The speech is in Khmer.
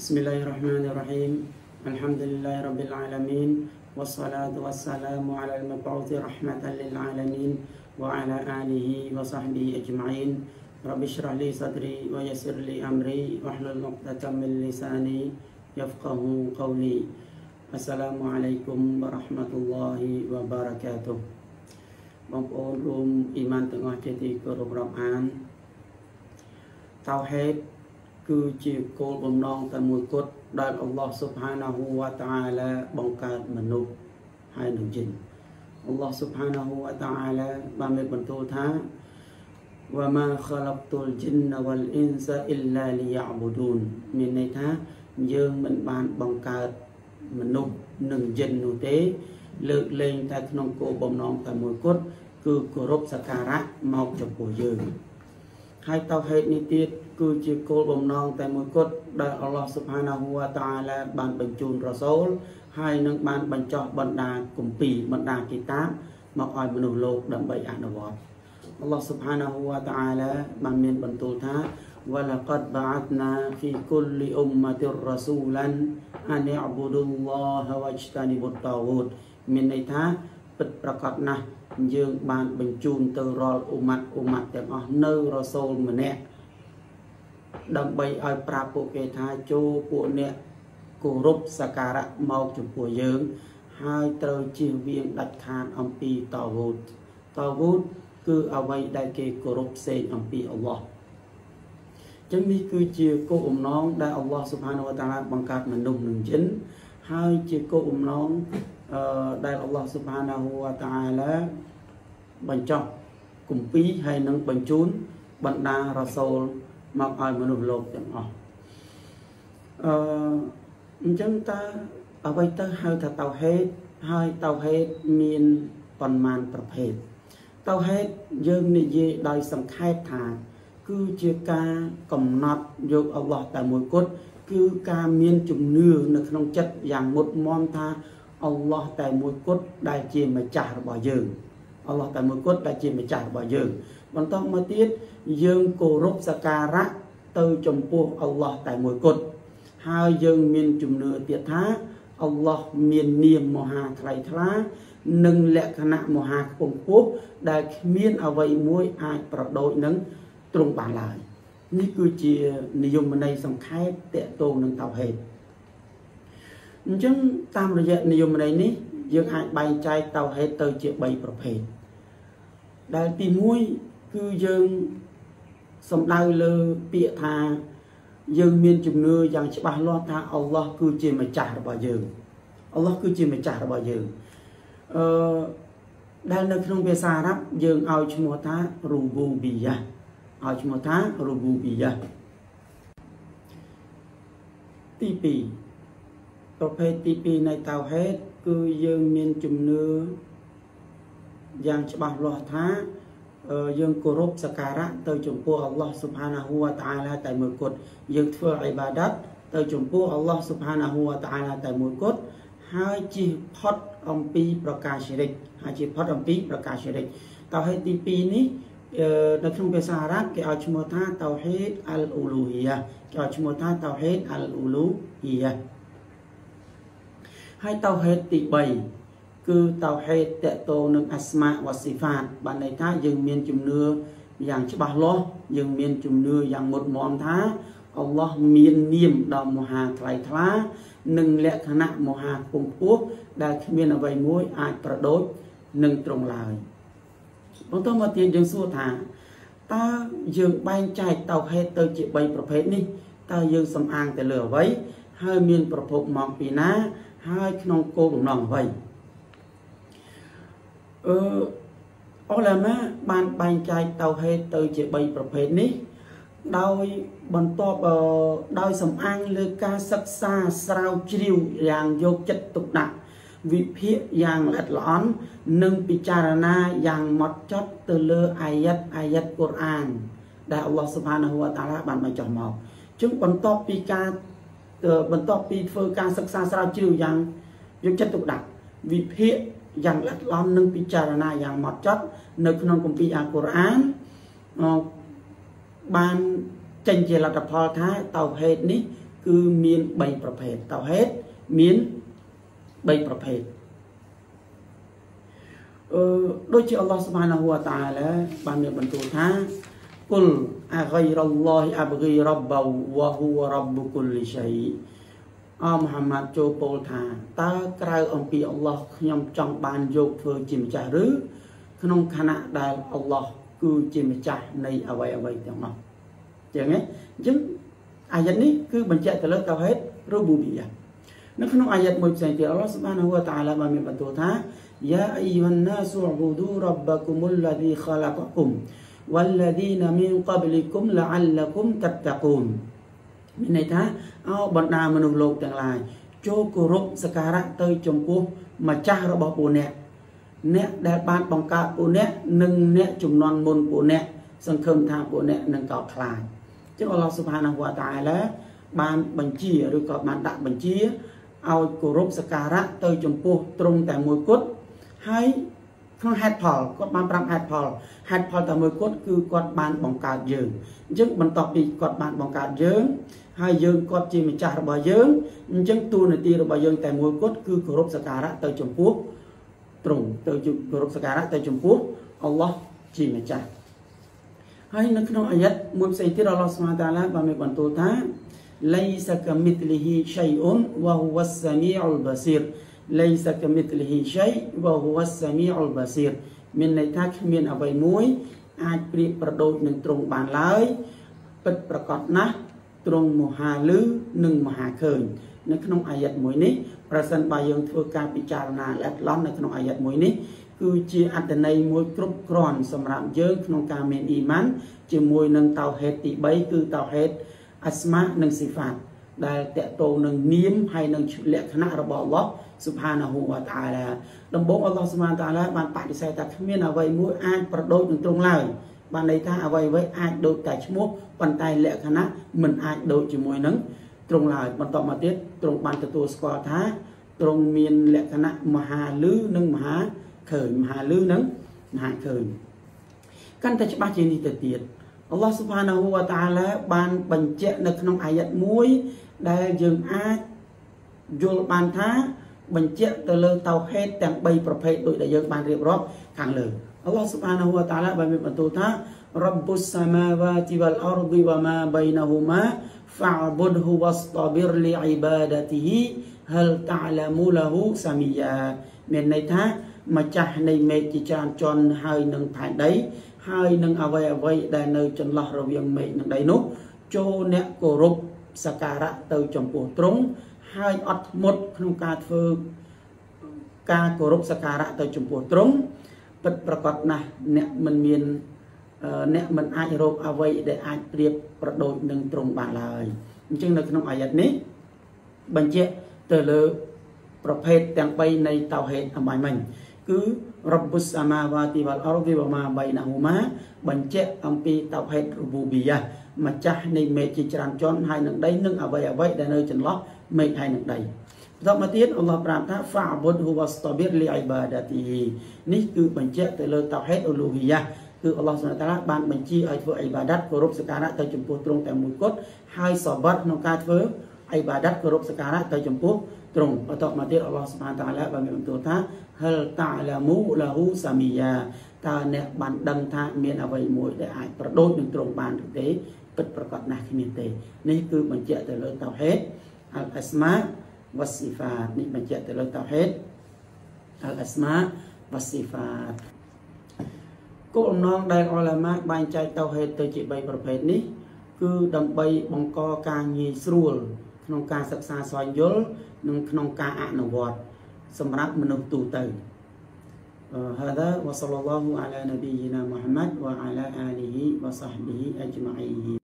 Bismillahirrahmanirrahim. Alhamdulillahirabbil alamin. Wassalatu wassalamu ala al-mab'uthi rahmatan lil alamin wa ala alihi wa sahbihi ajma'in. Rabbi shrah li sadri wa yassir li amri wahlul 'uqdatam min lisani yafqahu qawli. Assalamualaikum warahmatullahi wabarakatuh. បងប្អូនរួមអ៊ីម៉ានទាំងអស់ជាទីគោរពរាប់អានតៅហេតគឺជាគោលបំណងតែមួយគត់ដែលអល់ឡោះស៊ុបហានាហ៊ូវតាអាឡាបង្កើតមនុស្សហើយនឹងជីនអល់ឡោះស៊ុបហានាហ៊ូវតាអាឡាបានមានបន្ទូលថាវ៉ាម៉ាខឡកតុលជីនវ៉ាល់អ៊ីនសាអ៊ីឡាលីយ៉ាអ៊បូឌូនមានន័យថាយើងមិនបានបង្កើតមនុស្សនិងជីននោះទេលើកលែងតែក្នុងគោលបំណងតែមួយគត់គឺគោរពសក្ការៈមកចំពោះយើងហើយតៅហេតុនេះទៀតគឺជាគោលបំណងតែមួយគត់ដែលអល់ឡោះស៊ុបហានាហ៊ូវតាអាឡាបានបញ្ជូនរ៉ាសូលហើយនឹងបានបញ្ចុះបណ្ដាគម្ពីរបណ្ដាគីតាបមកឲ្យមនុស្សលោកដើម្បីអនុវត្តអល់ឡោះស៊ុបហានាហ៊ូវតាអាឡាបានមានបន្ទូលថាវ៉ាឡាកាត់បាអតណាហ្វីគុលលីអ៊ុមម៉ាតិររ៉ាស៊ូលានអានអ៊អ៊ប៊ូឌុលឡោះវ៉ាជ្តានីបុតតាវូតមានន័យថាពិតប្រាកដណាស់យើងបានបញ្ជូនទៅរាល់អ៊ុម៉ាត់ទាំងអស់នៅរ៉ាសូលម្នាក់ដើម្បីឲ្យប្រាប់ពួកគេថាចូលពួកអ្នកគោរពសក្ការៈមកចំពោះយើងហើយត្រូវជៀសវាងដាច់ខាតអំពីតាវូតគឺអ្វីដែលគេគោរពផ្សេងអំពីអល់ឡោះចឹងនេះគឺជាគោលបំណងដែលអល់ឡោះស៊ុបហានាហ៊ូវតាអាឡាបង្កើតមនុស្សនិងជីនហើយជាគោលបំណងដែលអល់ឡោះស៊ុបហានាហ៊ូវតាអាឡាបញ្ចុះគម្ពីរហើយនឹងបញ្ជូនបណ្ដារ៉ាសូលមកឲ្យមនុស្សលោកទាំងអស់អញ្ចឹងតើអ្វីទៅហៅថាតៅហេតហើយតៅហេតមានប៉ុន្មានប្រភេទតៅហេតយើងនិយាយដោយសង្ខេបថាគឺជាការកំណត់យកអល់ឡោះតែមួយគត់គឺការមានជំនឿនៅក្នុងចិត្តយ៉ាងមុតមមថាអល់ឡោះតែមួយគត់ដែលជាម្ចាស់របស់យើងអល់ឡោះតែមួយគត់ដែលជាម្ចាស់របស់យើងបន្តមកទៀតយើងគោរពសក្ការៈទៅចំពោះអល់ឡោះតែមួយគត់ហើយយើងមានជំនឿទៀតថាអល់ឡោះមាននាមមហាថ្លៃថ្លានិងលក្ខណៈមហាខ្ពង់ខ្ពស់ដែលគ្មានអ្វីមួយអាចប្រដូចនឹងទ្រង់បានឡើយនេះគឺជានិយមន័យសង្ខេបតកតងនឹងតៅហេតអញ្ចឹងតាមរយៈនិយមន័យនេះយើងអាចបែងចែកតៅហេតទៅជា3ប្រភេទដែលទី1គឺយើងសំដៅលើពាក្យថាយើងមានជំនឿយ៉ាងច្បាស់លាស់ថាអល់ឡោះគឺជាម្ចាស់របស់យើងអល់ឡោះគឺជាម្ចាស់របស់យើងដែលនៅក្នុងភាសាអារ៉ាប់យើងឲ្យឈ្មោះថារូប៊ូប៊ីយ៉ាឲ្យឈ្មោះថារូប៊ូប៊ីយ៉ាទី2ប្រភេទទី2នៃតៅហេតគឺយើងមានជំនឿយ៉ាងច្បាស់លាស់ថាយើងគោរពសក្ការៈទៅចំពោះអល់ឡោះស៊ុបហានាហ៊ូវតាអាឡាតែមួយគត់យើងធ្វើអ៊ីបាដាតទៅចំពោះអល់ឡោះស៊ុបហានាហ៊ូវតាអាឡាតែមួយគត់ហើយជៀសផុតអំពីប្រការឈិរិកតៅហេតទី2នេះនៅក្នុងភាសាអារ៉ាប់គេឲ្យឈ្មោះថាតៅហេតអលអ៊ូលូហ៊ីយ៉ាហើយតៅហេតទី3គឺតៅហេតតកតងនឹងអាស្មាវ៉ាស៊ីហ្វាតបានន័យថាយើងមានជំនឿយ៉ាងច្បាស់លាស់យើងមានជំនឿយ៉ាងមុតមមថាអល់ឡោះមាននាមដ៏មហាថ្លៃថ្លានិងលក្ខណៈមហាខ្ពង់ខ្ពស់ដែលគ្មានអ្វីមួយអាចប្រដូចនឹងទ្រង់ឡើយបន្តមកទៀតយើងសួរថាតើយើងបែងចែកតៅហេតទៅជា3ប្រភេទនេះតើយើងសំអាងទៅលើអ្វីហើយមានប្រភពមកពីណាហើយក្នុងគោលបំណងអ្វីអ៊ុលាម៉ាបានបែងចែកតៅហេតទៅជា3ប្រភេទនេះដោយបន្ទាប់ដោយសំអាងលើការសិក្សាស្រាវជ្រាវយ៉ាងយកចិត្តទុកដាក់វិភាគយ៉ាងល្អិតល្អន់និងពិចារណាយ៉ាងម៉ត់ចត់ទៅលើអាយ៉ាត់កូរ៉ានដែលអល់ឡោះស៊ុបហានាហ៊ូវតាអាឡាបានបញ្ចុះមកជាងបន្ទាប់ពីធ្វើការសិក្សាស្រាវជ្រាវយ៉ាងយកចិត្តទុកដាក់វិភាគយ៉ាងល្អិតល្អន់និងពិចារណាយ៉ាងម៉ត់ចត់នៅក្នុងគម្ពីរអាល់កូរ៉ានបានចេញជាលទ្ធផលថាតៅហេតនេះគឺមាន3ប្រភេទតៅហេតុមាន3ប្រភេទដូចជាអល់ឡោះស៊ុបហានាហ៊ូវតាអាឡាបានមានបន្ទូលថាគុលអាហ្គៃរ៉ាល់ឡោះអាបហ្គីរ៉ាប់បវ៉ាហ៊ូវរ៉ាប់គុលលីឆៃអមហាម៉ាត់ចូលពោលថាតើក្រៅអំពីអល់ឡោះខ្ញុំចង់បានយកធ្វើជាម្ចាស់ឬក្នុងខណៈដែលអល់ឡោះគឺជាម្ចាស់នៃអ្វីទាំងនោះចឹងណាអញ្ចឹងអាយ៉ាតនេះគឺបញ្ជាក់ទៅលើតៅហេតរូបូប៊ីយ៉ានៅក្នុងអាយ៉ាតមួយផ្សេងទៀតអល់ឡោះស៊ុបហានាហ៊ូវតាអាឡាបានមានបន្ទូលថាយ៉ាអ៊ីយហានណាសអ៊ប៊ូឌូរ៉ាប់គុមុលឡាឌីខឡាកគុមوالذين من قبلكم لعلكم تتقون មានន័យថាបណ្ដាមនុស្សលោកទាំងឡាយចូលគោរពសក្ការៈទៅចំពោះម្ចាស់របស់ពួកអ្នកដែលបានបង្កើតពួកអ្នកនិងអ្នកជំនាន់មុនពួកអ្នកសង្ឃឹមថាពួកអ្នកនឹងកោតខ្លាចចឹងអល់ឡោះស៊ុបហានាហ៊ូវតាអាឡាបានបញ្ជាឬក៏បានដាក់បញ្ជាឲ្យគោរពសក្ការៈទៅចំពោះទ្រង់តែមួយគត់ហើយក្នុងហេតុផលគាត់បានប្រាប់ហេតុផលតែមួយគត់គឺគាត់បានបង្កើតយើងអញ្ចឹងបន្ទាប់ពីគាត់បានបង្កើតយើងហើយយើងគាត់ជាម្ចាស់របស់យើងអញ្ចឹងតួនាទីរបស់យើងតែមួយគត់គឺគោរពសក្ការៈទៅចំពោះទ្រង់ទៅគោរពសក្ការៈទៅចំពោះអល់ឡោះជាម្ចាស់ហើយនៅក្នុងអាយ៉ាតមួយផ្សេងទៀតអល់ឡោះស៊ុបហានតាឡាបានមានបន្ទូលថាឡៃសកមិតលីហ៊ីឆៃអ៊ុនវ៉ាហ៊ូវ៉ាស្សាមីអ៊ុលបាស៊ីរليس كمثله شيء وهو السميع البصير មានន័យថាគ្មានអ្វីមួយអាចប្រៀបប្រដូចនឹងទ្រង់បានឡើយពិតប្រាកដណាស់ទ្រង់មហាលឺនិងមហាឃើញនៅក្នុងអាយ៉ាតមួយនេះប្រសិនបើយើងធ្វើការពិចារណាល្អិតឡន់នៅក្នុងអាយ៉ាតមួយនេះគឺជាអត្ថន័យមួយគ្រប់គ្រាន់សម្រាប់យើងក្នុងការមានអ៊ីម៉ានជាមួយនឹងតៅហេតទី3គឺតៅហេតអាស្មានិងស៊ីហ្វាតដែលតកតងនឹងនាមហើយនឹងលក្ខណៈរបស់អល់ឡោះស៊ុបហានាហ៊ូវតាអាឡាដំបូងអល់ឡោះស៊ុបហានតាអាឡាបានបដិសេធថាគ្មានអ្វីមួយអាចប្រដូចនឹងទ្រង់ឡើយបានន័យថាអ្វីអាចដូចតែឈ្មោះប៉ុន្តែលក្ខណៈមិនអាចដូចជាមួយនឹងទ្រង់ឡើយបន្តមកទៀតទ្រង់បានទទួលស្គាល់ថាទ្រង់មានលក្ខណៈមហាលឺនិងមហាឃើញមហាលឺនិងមហាឃើញកាន់តែច្បាស់ជានេះទៅទៀតអល់ឡោះស៊ុបហានាហ៊ូវតាអាឡាបានបញ្ជាក់នៅក្នុងអាយ៉ាតមួយដែលយើងអាចយល់បានថាបញ្ជាក់ទៅលើតៅហេតុទាំង3ប្រភេទដូចដែលយើងបានរៀបរាប់ខាងលើអល់ឡោះស៊ុបហានាហ៊ូវតាអាឡាបានមានបន្ទូលថារ៉ាបុសសាមាវ៉ាទីវ៉ាល់អរឌីវ៉ាម៉ាបៃណាហ៊ូម៉ាហ្វាអ៊បុដហ៊ូវ៉ាស្តាប៊ីរលីអ៊ីបាដាទីហ៊ីហលតាឡាមូឡាហ៊ូសាមីយ៉ាមានន័យថាម្ចាស់នៃមេឃជាច្រើនជាន់ហើយនឹងផែនដីហើយនឹងអ្វីដែលនៅចន្លោះរវាងមេឃនិងដីនោះចូលអ្នកគោរពសក្ការៈទៅចំពោះទ្រង់ហើយអត់ធ្មត់ក្នុងការធ្វើការគោរពសក្ការៈទៅចំពោះទ្រង់ពិតប្រាកដណាស់អ្នកមិនអាចរកអ្វីដែលអាចប្រៀបប្រដូចនឹងទ្រង់បានឡើយអញ្ចឹងនៅក្នុងអាយ៉ាតនេះបញ្ជាក់ទៅលើប្រភេទទាំង3នៃតៅហេតអំបញ្ញមិញគឺរ៉ាបុសសាមាវ៉ាទីវ៉ាល់អរឌីវ៉ាម៉ាបៃណាហ៊ូម៉ាបញ្ជាក់អំពីតៅហេតរូបូប៊ីយ៉ាម្ចាស់នៃមេឃជាច្រើនជាន់ហើយនឹងដីនឹងអ្វីដែលនៅចន្លោះមេឃហើយនឹងដីបន្តមកទៀតអល់ឡោះប្រាប់ថាហ្វាអ៊បុដហ៊ូវ៉ាស្តាប៊ីរលីអ៊ីបាដាទីនេះគឺបញ្ជាក់ទៅលើតៅហេតអ៊ូលូហ៊ីយ៉ាគឺអល់ឡោះស៊ុបហានតាឡាបានបញ្ជាឲ្យធ្វើអ៊ីបាដាតគោរពសក្ការៈទៅចំពោះទ្រង់តែមួយគត់ហើយសបាត់ក្នុងការធ្វើអ៊ីបាដាតគោរពសក្ការៈទៅចំពោះទ្រង់បន្តមកទៀតអល់ឡោះស៊ុបហានតាឡាបានមានបន្ទូលថាហលតាឡាមូឡាហ៊ូសាមីយ៉ាតើអ្នកបានដឹងថាមានអ្វីមួយដែលអាចប្រដូចនឹងទ្រង់បានឬទេពិតប្រាកដណាស់គ្មានទេនេះគឺបញ្ជាក់ទៅលើតៅហេតអលអាស្មាវ៉ាស៊ីហ្វាតនេះបញ្ជាក់ទៅលើតៅហេតអលអាស្មាវ៉ាស៊ីហ្វាតគោលបំណងដែលឧលាមាបែងចែកតៅហេតទៅជា3ប្រភេទនេះគឺដើម្បីបង្កការងាយស្រួលក្នុងការសិក្សាស្វែងយល់និងក្នុងការអនុវត្តសម្រាប់មនុស្សទូទៅهذا وصلى الله على نبينا محمد وعلى آله وصحبه أجمعين